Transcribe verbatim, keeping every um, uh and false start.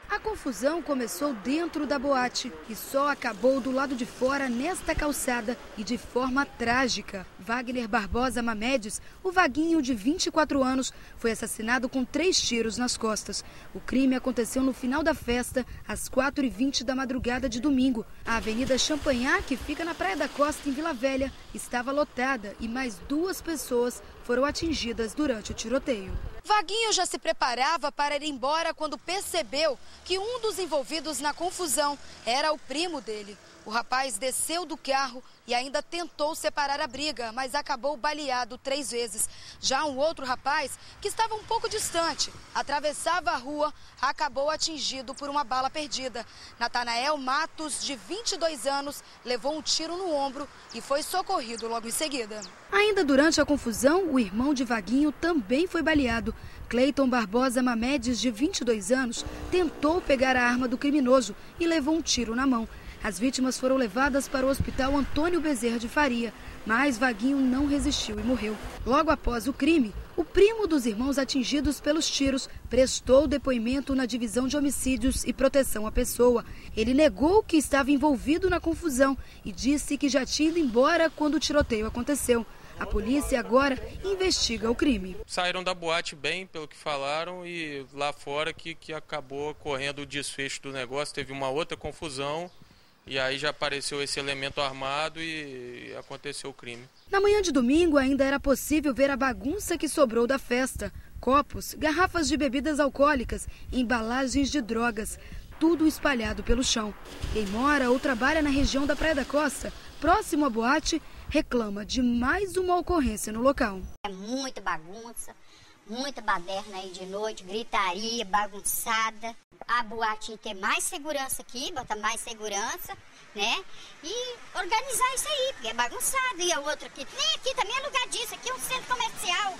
A confusão começou dentro da boate e só acabou do lado de fora nesta calçada e de forma trágica. Wagner Barbosa Mamedes, o Vaguinho de vinte e quatro anos, foi assassinado com três tiros nas costas. O crime aconteceu no final da festa, às quatro e vinte da madrugada de domingo. A Avenida Champanhar, que fica na Praia da Costa, em Vila Velha, estava lotada e mais duas pessoas foram atingidas durante o tiroteio. Vaguinho já se preparava para ir embora quando percebeu que um dos envolvidos na confusão era o primo dele. O rapaz desceu do carro e ainda tentou separar a briga, mas acabou baleado três vezes. Já um outro rapaz, que estava um pouco distante, atravessava a rua, acabou atingido por uma bala perdida. Natanael Matos, de vinte e dois anos, levou um tiro no ombro e foi socorrido logo em seguida. Ainda durante a confusão, o irmão de Vaguinho também foi baleado. Cleiton Barbosa Mamedes, de vinte e dois anos, tentou pegar a arma do criminoso e levou um tiro na mão. As vítimas foram levadas para o Hospital Antônio Bezerra de Faria, mas Vaguinho não resistiu e morreu. Logo após o crime, o primo dos irmãos atingidos pelos tiros prestou depoimento na Divisão de Homicídios e Proteção à Pessoa. Ele negou que estava envolvido na confusão e disse que já tinha ido embora quando o tiroteio aconteceu. A polícia agora investiga o crime. Saíram da boate bem, pelo que falaram, e lá fora que, que acabou correndo o desfecho do negócio. Teve uma outra confusão e aí já apareceu esse elemento armado e aconteceu o crime. Na manhã de domingo ainda era possível ver a bagunça que sobrou da festa. Copos, garrafas de bebidas alcoólicas, embalagens de drogas, tudo espalhado pelo chão. Quem mora ou trabalha na região da Praia da Costa, próximo à boate, reclama de mais uma ocorrência no local. É muita bagunça, muita baderna aí de noite, gritaria, bagunçada. A boate ter mais segurança aqui, botar mais segurança, né? E organizar isso aí, porque é bagunçado. E a outra aqui, nem aqui também é lugar disso, aqui é um centro comercial.